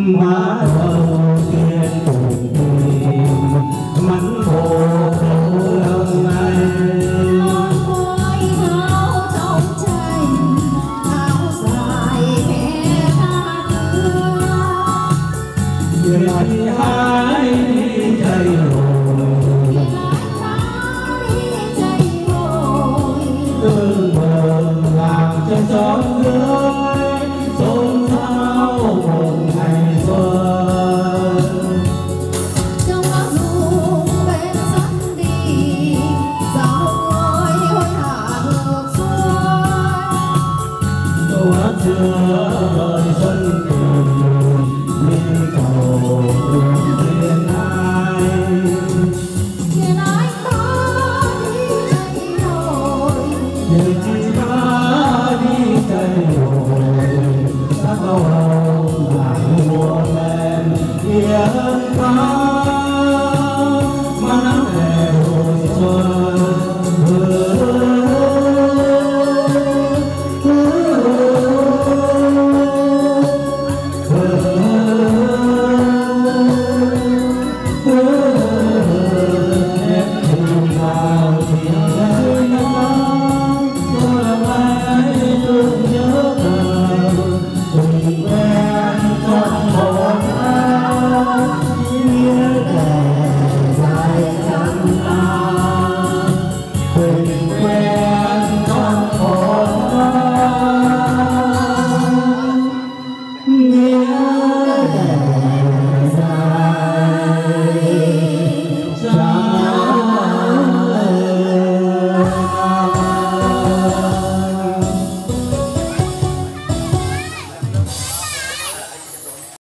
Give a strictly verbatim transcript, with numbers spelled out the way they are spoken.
hóa đầu tiên cùng tìm mắn khổ lòng này khói áo trong tranh áo dài mẹ ta đưa người anh hái đi chạy rồi tương mừng làm cho chót lưới xôn xao một ngày xuân trong áo rụng bên sân đi dạo ngồi hối hả ngược xuôi câu hát xưa lời xuân tình như cầu đường thiên ai nhìn anh ta đi chạy rồi như